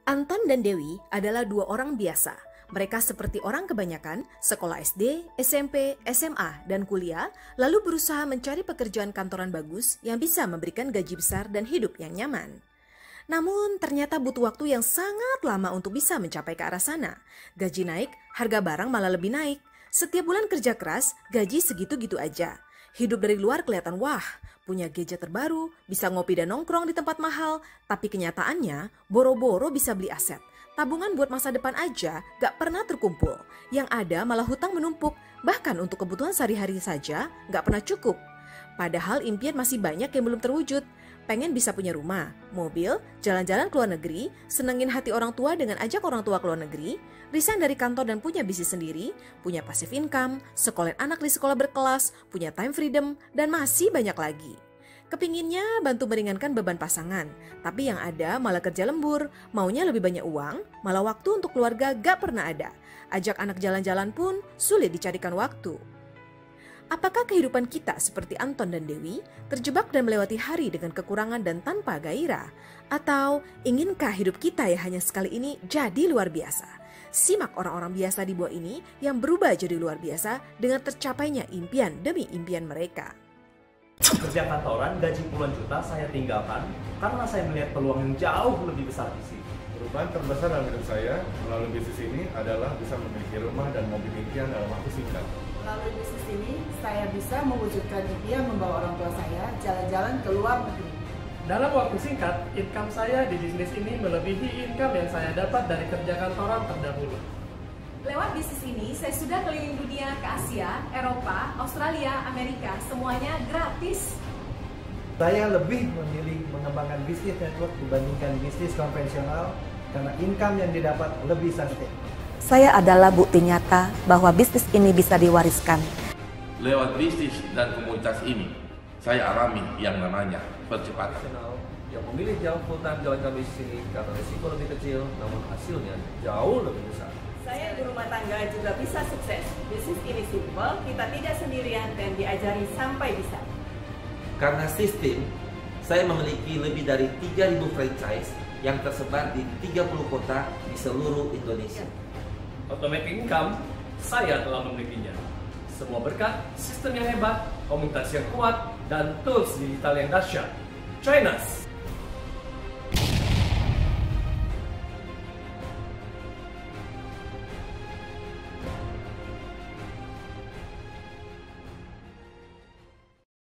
Anton dan Dewi adalah dua orang biasa. Mereka seperti orang kebanyakan, sekolah SD, SMP, SMA, dan kuliah, lalu berusaha mencari pekerjaan kantoran bagus yang bisa memberikan gaji besar dan hidup yang nyaman. Namun ternyata butuh waktu yang sangat lama untuk bisa mencapai ke arah sana. Gaji naik, harga barang malah lebih naik. Setiap bulan kerja keras, gaji segitu-gitu aja. Hidup dari luar kelihatan wah, punya gadget terbaru, bisa ngopi dan nongkrong di tempat mahal, tapi kenyataannya boro-boro bisa beli aset. Tabungan buat masa depan aja gak pernah terkumpul. Yang ada malah hutang menumpuk, bahkan untuk kebutuhan sehari-hari saja gak pernah cukup. Padahal impian masih banyak yang belum terwujud. Pengen bisa punya rumah, mobil, jalan-jalan ke luar negeri, senengin hati orang tua dengan ajak orang tua ke luar negeri, resign dari kantor dan punya bisnis sendiri, punya passive income, sekolahin anak di sekolah berkelas, punya time freedom, dan masih banyak lagi. Kepinginnya bantu meringankan beban pasangan, tapi yang ada malah kerja lembur, maunya lebih banyak uang, malah waktu untuk keluarga gak pernah ada. Ajak anak jalan-jalan pun sulit dicarikan waktu. Apakah kehidupan kita seperti Anton dan Dewi, terjebak dan melewati hari dengan kekurangan dan tanpa gairah? Atau inginkah hidup kita yang hanya sekali ini jadi luar biasa? Simak orang-orang biasa di bawah ini yang berubah jadi luar biasa dengan tercapainya impian demi impian mereka. Kerja kantoran, gaji puluhan juta saya tinggalkan karena saya melihat peluang yang jauh lebih besar di sini. Perubahan terbesar dalam hidup saya melalui bisnis ini adalah bisa memiliki rumah dan mobil impian dalam waktu singkat. Melalui bisnis ini, saya bisa mewujudkan impian membawa orang tua saya jalan-jalan ke luar negeri. Dalam waktu singkat, income saya di bisnis ini melebihi income yang saya dapat dari kerja kantoran terdahulu. Lewat bisnis ini, saya sudah keliling dunia ke Asia, Eropa, Australia, Amerika, semuanya gratis. Saya lebih memilih mengembangkan bisnis network dibandingkan bisnis konvensional karena income yang didapat lebih sustain. Saya adalah bukti nyata bahwa bisnis ini bisa diwariskan. Lewat bisnis dan komunitas ini, saya alami yang namanya percepatan. Yang memilih jalan full time jalankan bisnis ini karena risiko lebih kecil, namun hasilnya jauh lebih besar. Saya di rumah tangga juga bisa sukses. Bisnis ini simple, kita tidak sendirian dan diajari sampai bisa. Karena sistem, saya memiliki lebih dari 3.000 franchise yang tersebar di 30 kota di seluruh Indonesia. Automatic income, saya telah memilikinya. Semua berkat sistem yang hebat, komunitas yang kuat, dan tools digital yang dahsyat. Join us!